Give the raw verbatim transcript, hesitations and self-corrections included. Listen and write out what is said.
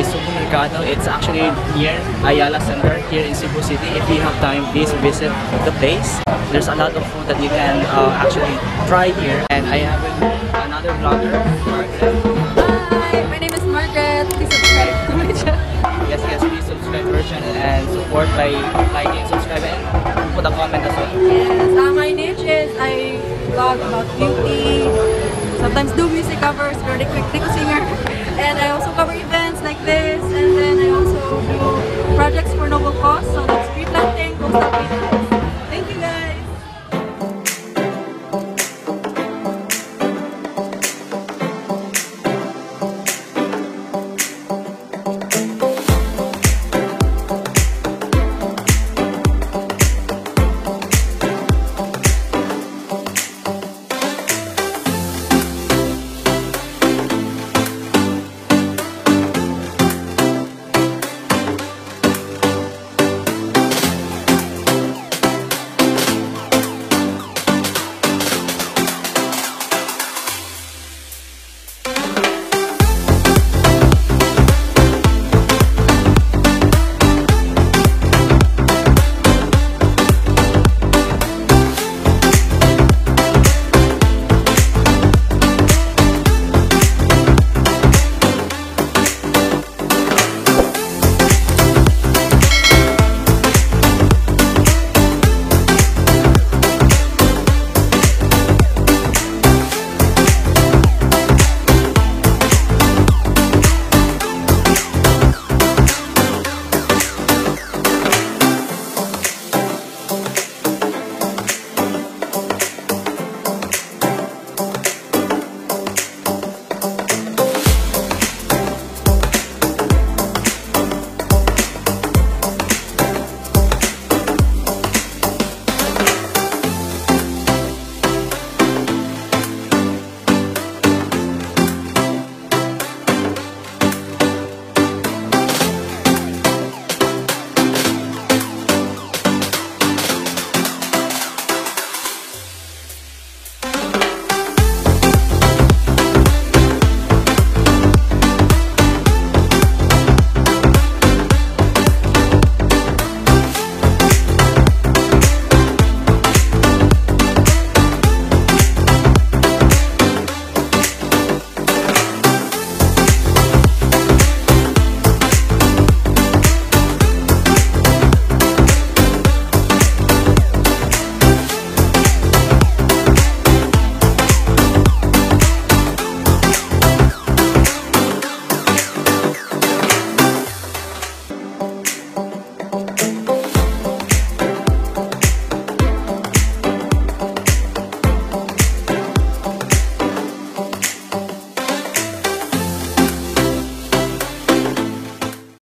by Sugbo Mercado. It's actually near Ayala Center here in Cebu City. If you have time, please visit the place. There's a lot of food that you can uh, actually try here. And I have another vlogger, Margaret. Hi, my name is Margaret. Please subscribe to my channel. Yes, yes, please subscribe to our channel and support by liking, subscribe, and put a comment as well. Yes, uh, my niche is I vlog about beauty, sometimes do music covers, very quick quick singer, and I also cover events like this, and then I also do projects for noble cause, so that's tree planting, coastal cleanup.